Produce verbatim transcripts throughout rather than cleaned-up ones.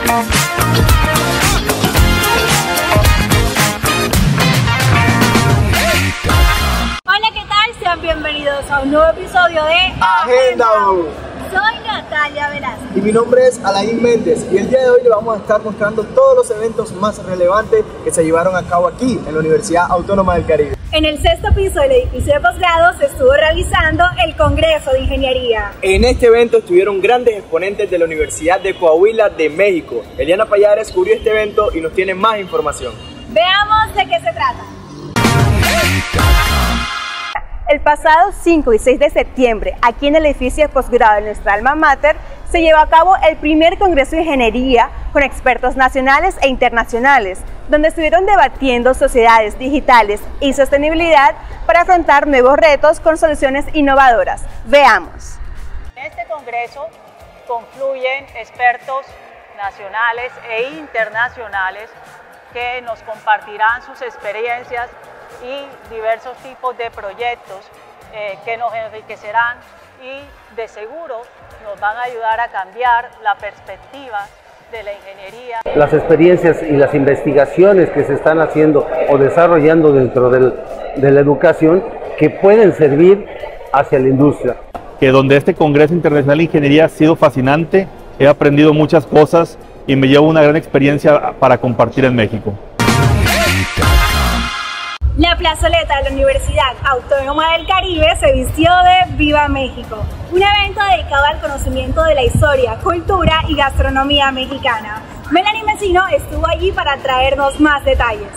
Hola, ¿qué tal? Sean bienvenidos a un nuevo episodio de Agenda U. Soy Natalia Velázquez. Y mi nombre es Alain Méndez y el día de hoy le vamos a estar mostrando todos los eventos más relevantes que se llevaron a cabo aquí en la Universidad Autónoma del Caribe. En el sexto piso del edificio de posgrado se estuvo realizando el Congreso de Ingeniería. En este evento estuvieron grandes exponentes de la Universidad de Coahuila de México. Eliana Payares cubrió este evento y nos tiene más información. Veamos de qué se trata. El pasado cinco y seis de septiembre, aquí en el edificio de posgrado de nuestra alma mater, se llevó a cabo el primer Congreso de Ingeniería con expertos nacionales e internacionales, donde estuvieron debatiendo sociedades digitales y sostenibilidad para afrontar nuevos retos con soluciones innovadoras. Veamos. En este Congreso confluyen expertos nacionales e internacionales que nos compartirán sus experiencias y diversos tipos de proyectos eh, que nos enriquecerán y de seguro nos van a ayudar a cambiar la perspectiva de la ingeniería. Las experiencias y las investigaciones que se están haciendo o desarrollando dentro del, de la educación que pueden servir hacia la industria. Que donde este Congreso Internacional de Ingeniería ha sido fascinante, he aprendido muchas cosas y me llevo una gran experiencia para compartir en México. La plazoleta de la Universidad Autónoma del Caribe se vistió de Viva México, un evento dedicado al conocimiento de la historia, cultura y gastronomía mexicana. Melanie Mesino estuvo allí para traernos más detalles.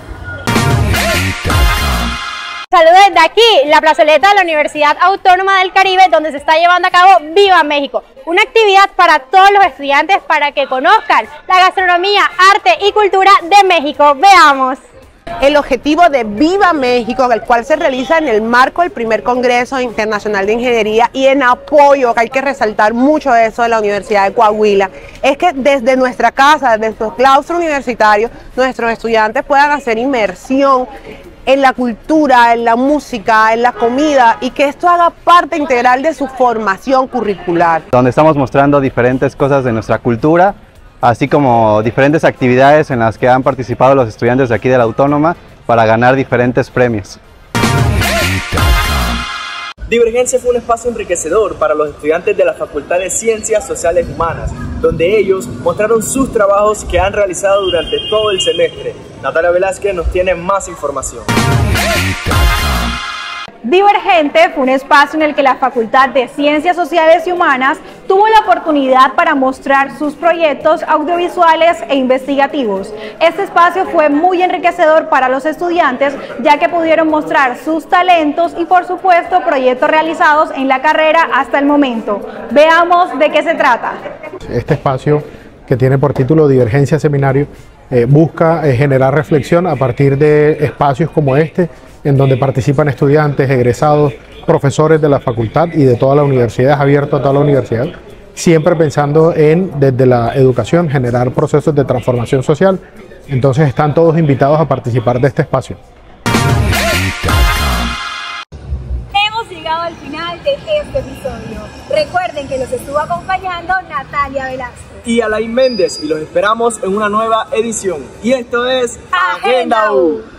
Saludos desde aquí, la plazoleta de la Universidad Autónoma del Caribe, donde se está llevando a cabo Viva México, una actividad para todos los estudiantes para que conozcan la gastronomía, arte y cultura de México. Veamos. El objetivo de Viva México, el cual se realiza en el marco del primer Congreso Internacional de Ingeniería y en apoyo, que hay que resaltar mucho eso de la Universidad de Coahuila, es que desde nuestra casa, desde nuestro claustro universitario, nuestros estudiantes puedan hacer inmersión en la cultura, en la música, en la comida y que esto haga parte integral de su formación curricular. Donde estamos mostrando diferentes cosas de nuestra cultura, así como diferentes actividades en las que han participado los estudiantes de aquí de la Autónoma para ganar diferentes premios. Divergencia fue un espacio enriquecedor para los estudiantes de la Facultad de Ciencias Sociales Humanas, donde ellos mostraron sus trabajos que han realizado durante todo el semestre. Natalia Velázquez nos tiene más información. Divergente fue un espacio en el que la Facultad de Ciencias Sociales y Humanas tuvo la oportunidad para mostrar sus proyectos audiovisuales e investigativos. Este espacio fue muy enriquecedor para los estudiantes, ya que pudieron mostrar sus talentos y, por supuesto, proyectos realizados en la carrera hasta el momento. Veamos de qué se trata. Este espacio, que tiene por título Divergencia Seminario, eh, busca eh, generar reflexión a partir de espacios como este, en donde participan estudiantes, egresados, profesores de la facultad y de toda la universidad, es abierto a toda la universidad, siempre pensando en, desde la educación, generar procesos de transformación social. Entonces están todos invitados a participar de este espacio. Hemos llegado al final de este episodio. Recuerden que los estuvo acompañando Natalia Velázquez Y Alain Méndez, y los esperamos en una nueva edición. Y esto es Agenda U.